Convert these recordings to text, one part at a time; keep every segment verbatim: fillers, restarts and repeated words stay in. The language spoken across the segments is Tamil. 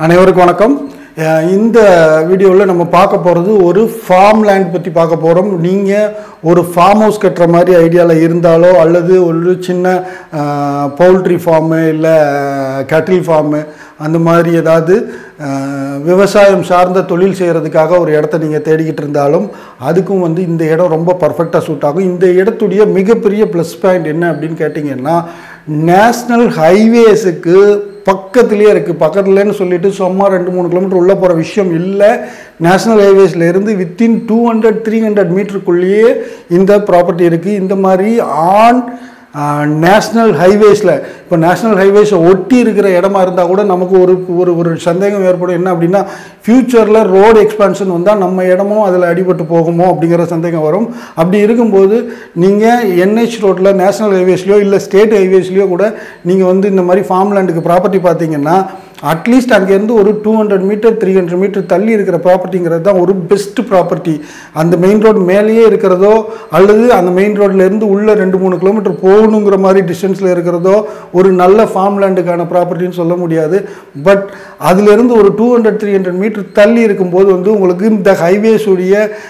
அனைவருக்கும் வணக்கம். இந்த வீடியோவில் நம்ம பார்க்க போகிறது ஒரு ஃபார்ம் லேண்ட் பற்றி பார்க்க போகிறோம். நீங்கள் ஒரு ஃபார்ம் ஹவுஸ் கட்டுற மாதிரி ஐடியாவில் இருந்தாலோ அல்லது ஒரு சின்ன பவுல்ட்ரி ஃபார்மு இல்லை கேட்டில் ஃபார்மு அந்த மாதிரி ஏதாவது விவசாயம் சார்ந்த தொழில் செய்கிறதுக்காக ஒரு இடத்த நீங்கள் தேடிக்கிட்டு இருந்தாலும் அதுக்கும் வந்து இந்த இடம் ரொம்ப பர்ஃபெக்டாக சூட் ஆகும். இந்த இடத்துடைய மிகப்பெரிய ப்ளஸ் பாயிண்ட் என்ன அப்படின்னு கேட்டிங்கன்னா, நேஷ்னல் ஹைவேஸுக்கு பக்கத்துலேயே இருக்குது. பக்கத்துலேன்னு சொல்லிட்டு சும்மா ரெண்டு மூணு கிலோமீட்டர் உள்ளே போகிற விஷயம் இல்லை. நேஷ்னல் ஹைவேஸில் இருந்து within two hundred three hundred மீட்டருக்குள்ளேயே இந்த ப்ராப்பர்ட்டி இருக்குது. இந்த மாதிரி ஆன் நேஷ்னல் ஹைவேஸில் இப்போ நேஷ்னல் ஹைவேஸை ஒட்டி இருக்கிற இடமா இருந்தால் கூட நமக்கு ஒரு ஒரு ஒரு சந்தேகம் ஏற்படும். என்ன அப்படின்னா, ஃப்யூச்சரில் ரோடு எக்ஸ்பான்ஷன் வந்தால் நம்ம இடமும் அதில் அடிபட்டு போகுமோ அப்படிங்கிற சந்தேகம் வரும். அப்படி இருக்கும்போது நீங்கள் என்ஹெச் ரோட்டில் நேஷ்னல் ஹைவேஸ்லையோ இல்லை ஸ்டேட் ஹைவேஸ்லையோ கூட நீங்கள் வந்து இந்த மாதிரி ஃபார்ம் லேண்டுக்கு ப்ராப்பர்ட்டி பார்த்தீங்கன்னா அட்லீஸ்ட் அங்கேருந்து ஒரு two hundred metre three hundred metre தள்ளி இருக்கிற ப்ராப்பர்ட்டிங்கிறது தான் ஒரு பெஸ்ட் ப்ராப்பர்ட்டி. அந்த மெயின் ரோடு மேலேயே இருக்கிறதோ அல்லது அந்த மெயின் ரோட்லேருந்து உள்ள ரெண்டு மூணு கிலோமீட்டர் போகணுங்கிற மாதிரி டிஸ்டன்ஸில் இருக்கிறதோ ஒரு நல்ல ஃபார்ம் லேண்டுக்கான ப்ராப்பர்ட்டின்னு சொல்ல முடியாது. பட் அதிலிருந்து ஒரு two hundred three hundred metre தள்ளி இருக்கும்போது வந்து உங்களுக்கு இந்த ஹைவேஸுடைய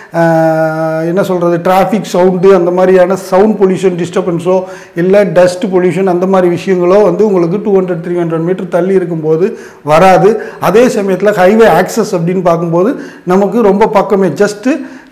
என்ன சொல்கிறது டிராஃபிக் சவுண்டு அந்த மாதிரியான சவுண்ட் பொல்யூஷன் டிஸ்டர்பன்ஸோ இல்லை டஸ்ட் பொல்யூஷன் அந்த மாதிரி விஷயங்களோ வந்து உங்களுக்கு two hundred three hundred metre தள்ளி இருக்கும்போது வராது. அதே சமயத்தில் ஹைவே ஆக்சஸ் அப்படின்னு பார்க்கும்போது நமக்கு ரொம்ப பக்கமே ஜஸ்ட்டு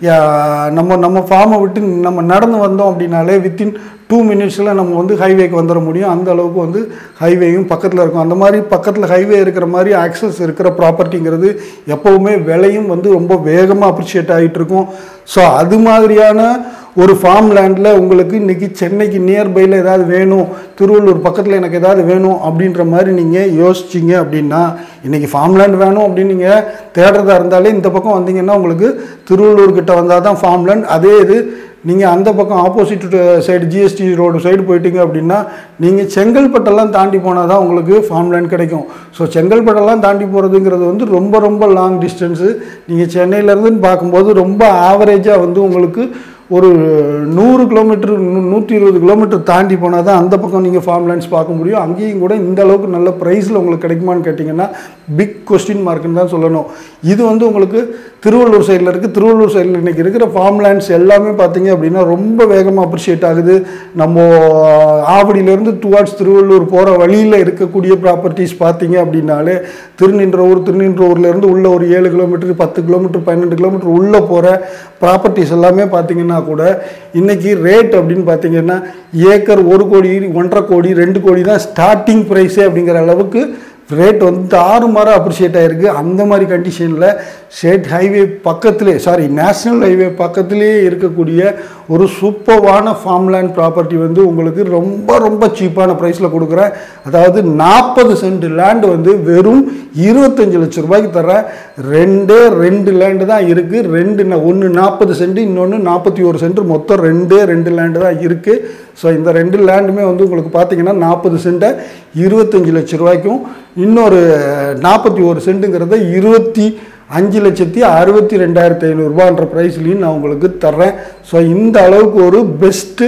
நம்ம நம்ம ஃபார்மை விட்டு நம்ம நடந்து வந்தோம் அப்படின்னாலே வித்தின் டூ மினிட்ஸில் நம்ம வந்து ஹைவேக்கு வந்துட முடியும். அந்த அளவுக்கு வந்து ஹைவேயும் பக்கத்தில் இருக்கும். அந்த மாதிரி பக்கத்தில் ஹைவே இருக்கிற மாதிரி ஆக்சஸ் இருக்கிற ப்ராப்பர்ட்டிங்கிறது எப்போவுமே விலையும் வந்து ரொம்ப வேகமாக அப்ரிஷியேட் ஆகிட்டு இருக்கும். ஸோ அது மாதிரியான ஒரு ஃபார்ம் லேண்டில் உங்களுக்கு இன்றைக்கி சென்னைக்கு நியர்பையில் ஏதாவது வேணும், திருவள்ளூர் பக்கத்தில் எனக்கு ஏதாவது வேணும் அப்படின்ற மாதிரி நீங்கள் யோசிச்சிங்க அப்படின்னா, இன்றைக்கி ஃபார்ம் லேண்ட் வேணும் அப்படின்னு நீங்கள் தேடுறதா இருந்தாலே இந்த பக்கம் வந்தீங்கன்னா உங்களுக்கு திருவள்ளூர்கிட்ட வந்தால் தான் ஃபார்ம் லேண்ட். அதே இது நீங்கள் அந்த பக்கம் opposite side GST road side போயிட்டீங்க அப்படின்னா நீங்கள் செங்கல்பட்டெல்லாம் தாண்டி போனால் தான் உங்களுக்கு ஃபார்ம் லேண்ட் கிடைக்கும். ஸோ செங்கல்பட்டெல்லாம் தாண்டி போகிறதுங்கிறது வந்து ரொம்ப ரொம்ப லாங் டிஸ்டன்ஸு. நீங்கள் சென்னையிலேருந்துன்னு பார்க்கும்போது ரொம்ப ஆவரேஜாக வந்து உங்களுக்கு ஒரு நூறு கிலோமீட்டர் நூற்றி இருபது கிலோமீட்டர் தாண்டி போனால் தான் அந்த பக்கம் நீங்கள் ஃபார்ம் லேண்ட்ஸ் பார்க்க முடியும். அங்கேயும் கூட இந்த அளவுக்கு நல்ல ப்ரைஸில் உங்களுக்கு கிடைக்குமான்னு கேட்டிங்கன்னா பிக் கொஸ்டின் மார்க்குன்னு தான் சொல்லணும். இது வந்து உங்களுக்கு திருவள்ளூர் சைடில் இருக்குது. திருவள்ளூர் சைடில் இன்றைக்கி இருக்கிற ஃபார்ம் லேண்ட்ஸ் எல்லாமே பார்த்தீங்க அப்படின்னா ரொம்ப வேகமாக அப்ரிஷியேட் ஆகுது. நம்ம ஆவடியிலேருந்து டுவார்ட்ஸ் திருவள்ளூர் போகிற வழியில் இருக்கக்கூடிய ப்ராப்பர்ட்டிஸ் பார்த்தீங்க அப்படின்னாலே திருநின்றவூர் திருநின்றவூர்லேருந்து உள்ள ஒரு ஏழு கிலோமீட்டர் பத்து கிலோமீட்டர் பன்னெண்டு கிலோமீட்டர் உள்ளே போகிற ப்ராப்பர்ட்டிஸ் எல்லாமே பார்த்தீங்கன்னா கூட இன்றைக்கி ரேட் அப்படின்னு பார்த்தீங்கன்னா ஏக்கர் ஒரு கோடி ஒன்றரை கோடி ரெண்டு கோடி தான் ஸ்டார்டிங் ப்ரைஸே அப்படிங்கிற அளவுக்கு ரேட் வந்து தாறுமாற அப்ரிஷியேட் ஆகிருக்கு. அந்த மாதிரி கண்டிஷனில் ஸ்டேட் ஹைவே பக்கத்துலேயே சாரி நேஷ்னல் ஹைவே பக்கத்துலேயே இருக்கக்கூடிய ஒரு சூப்பர்வான ஃபார்ம் லேண்ட் ப்ராப்பர்ட்டி வந்து உங்களுக்கு ரொம்ப ரொம்ப சீப்பான ப்ரைஸில் கொடுக்குறேன். அதாவது நாற்பது சென்ட் லேண்டு வந்து வெறும் இருபத்தஞ்சி லட்ச ரூபாய்க்கு தர ரெண்டே ரெண்டு லேண்டு தான் இருக்குது. ரெண்டு ஒன்று நாற்பது சென்ட் இன்னொன்று நாற்பத்தி ஒரு சென்ட் மொத்தம் ரெண்டே ரெண்டு லேண்டு தான் இருக்குது. ஸோ இந்த ரெண்டு லேண்டுமே வந்து உங்களுக்கு பார்த்தீங்கன்னா நாற்பது சென்ட்டை இருபத்தஞ்சி லட்ச ரூபாய்க்கும் இன்னொரு நாற்பத்தி ஒரு சென்ட்டுங்கிறத இருபத்தி அஞ்சு லட்சத்தி அறுபத்தி ரெண்டாயிரத்தி ஐநூறுரூபான்ற ப்ரைஸ்லையும் நான் உங்களுக்கு தர்றேன். ஸோ இந்த அளவுக்கு ஒரு பெஸ்ட்டு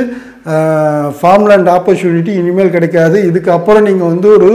ஃபார்ம் லேண்ட் ஆப்பர்ச்சுனிட்டி இனிமேல் கிடைக்காது. இதுக்கப்புறம் நீங்கள் வந்து ஒரு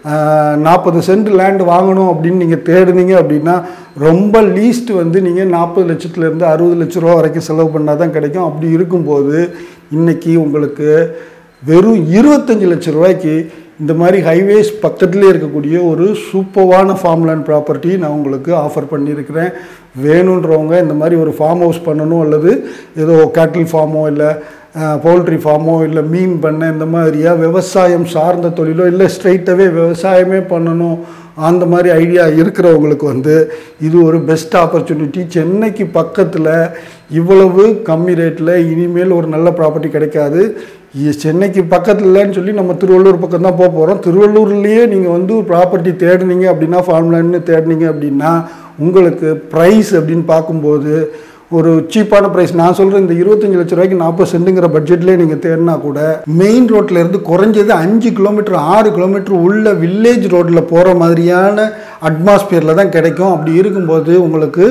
நாற்பது சென்ட் லேண்டு வாங்கணும் அப்படின்னு நீங்கள் தேடுனீங்க அப்படின்னா ரொம்ப லீஸ்ட் வந்து நீங்கள் நாற்பது லட்சத்துலேருந்து அறுபது லட்ச ரூபா வரைக்கும் செலவு பண்ணால் தான் கிடைக்கும். அப்படி இருக்கும்போது இன்றைக்கி உங்களுக்கு வெறும் இருபத்தஞ்சி லட்ச ரூபாய்க்கு இந்த மாதிரி ஹைவேஸ் பக்கத்துலேயே இருக்கக்கூடிய ஒரு சூப்பர்வான ஃபார்ம் லேண்ட் ப்ராப்பர்ட்டி நான் உங்களுக்கு ஆஃபர் பண்ணியிருக்கிறேன். வேணுன்றவங்க இந்த மாதிரி ஒரு ஃபார்ம் ஹவுஸ் பண்ணணும் அல்லது ஏதோ கேட்டில் ஃபார்மோ இல்லை பவுல்ட்ரி ஃபார்மோ இல்லை மீன் பண்ண இந்த மாதிரியாக விவசாயம் சார்ந்த தொழிலோ இல்லை ஸ்ட்ரைட்டாகவே விவசாயமே பண்ணணும் அந்த மாதிரி ஐடியா இருக்கிறவங்களுக்கு வந்து இது ஒரு பெஸ்ட் ஆப்பர்ச்சுனிட்டி. சென்னைக்கு பக்கத்தில் இவ்வளவு கம்மி ரேட்டில் இனிமேல் ஒரு நல்ல ப்ராப்பர்ட்டி கிடைக்காது. சென்னைக்கு பக்கத்தில் இல்லைன்னு சொல்லி நம்ம திருவள்ளூர் பக்கம் தான் போக போகிறோம். திருவள்ளூர்லேயே நீங்கள் வந்து ப்ராப்பர்ட்டி தேடினீங்க அப்படின்னா ஃபார்ம் லேண்ட்னு தேடினீங்க அப்படின்னா உங்களுக்கு ப்ரைஸ் அப்படின்னு பார்க்கும்போது ஒரு சீப்பான ப்ரைஸ் நான் சொல்கிறேன். இந்த இருபத்தஞ்சி லட்ச ரூபாய்க்கு நாற்பது சென்ட்டுங்கிற பட்ஜெட்லேயே நீங்கள் தேடினா கூட மெயின் ரோட்லேருந்து குறைஞ்சது அஞ்சு கிலோமீட்டர் ஆறு கிலோமீட்டர் உள்ள வில்லேஜ் ரோட்டில் போகிற மாதிரியான அட்மாஸ்பியரில் தான் கிடைக்கும். அப்படி இருக்கும்போது உங்களுக்கு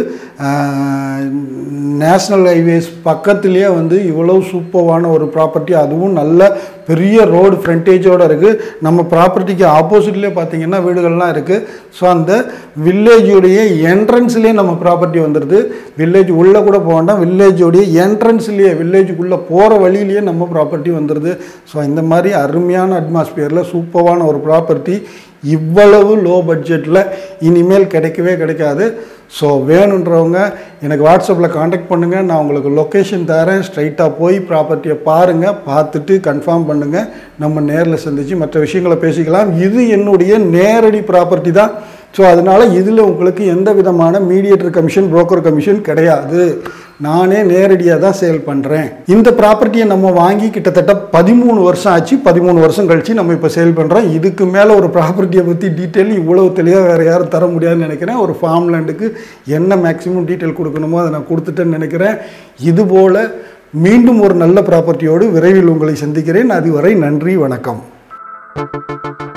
நேஷ்னல் ஹைவேஸ் பக்கத்துலேயே வந்து இவ்வளோ சூப்பர்வான ஒரு ப்ராப்பர்ட்டி, அதுவும் நல்ல பெரிய ரோடு ஃப்ரண்டேஜோடு இருக்குது. நம்ம ப்ராப்பர்ட்டிக்கு ஆப்போசிட்லேயே பார்த்தீங்கன்னா வீடுகள்லாம் இருக்குது. ஸோ அந்த வில்லேஜுடைய என்ட்ரன்ஸ்லேயே நம்ம ப்ராப்பர்ட்டி வந்துடுது. வில்லேஜ் உள்ளே கூட போக வேண்டாம், வில்லேஜோடைய என்ட்ரன்ஸ்லேயே வில்லேஜுக்குள்ளே போகிற வழியிலேயே நம்ம ப்ராப்பர்ட்டி வந்துடுது. ஸோ இந்த மாதிரி அருமையான அட்மாஸ்பியரில் சூப்பரான ஒரு ப்ராப்பர்ட்டி இவ்வளவு லோ பட்ஜெட்டில் இனிமேல் கிடைக்கவே கிடைக்காது. ஸோ வேணுன்றவங்க எனக்கு வாட்ஸ்அப்பில் காண்டாக்ட் பண்ணுங்கள். நான் உங்களுக்கு லொக்கேஷன் தரேன். ஸ்ட்ரைட்டாக போய் ப்ராப்பர்ட்டியை பாருங்கள், பார்த்துட்டு கன்ஃபார்ம் பண்ணுங்கள். நம்ம நேரில் சந்தித்து மற்ற விஷயங்களை பேசிக்கலாம். இது என்னுடைய நேரடி ப்ராப்பர்ட்டி தான். ஸோ அதனால் இதில் உங்களுக்கு எந்த விதமான மீடியேட்டர் கமிஷன், புரோக்கர் கமிஷன் கிடையாது. நானே நேரடியாக தான் சேல் பண்ணுறேன். இந்த ப்ராப்பர்ட்டியை நம்ம வாங்கி கிட்டத்தட்ட பதிமூணு வருஷம் ஆச்சு. பதிமூணு வருஷம் கழித்து நம்ம இப்போ சேல் பண்ணுறோம். இதுக்கு மேலே ஒரு ப்ராப்பர்ட்டியை பற்றி டீட்டெயில் இவ்வளவு தெளிவாக வேறு யாரும் தர முடியாதுன்னு நினைக்கிறேன். ஒரு ஃபார்ம் லேண்டுக்கு என்ன மேக்ஸிமம் டீட்டெயில் கொடுக்கணுமோ அதை நான் கொடுத்துட்டேன்னு நினைக்கிறேன். இதுபோல் மீண்டும் ஒரு நல்ல ப்ராப்பர்ட்டியோடு விரைவில் உங்களை சந்திக்கிறேன். அதுவரை நன்றி, வணக்கம்.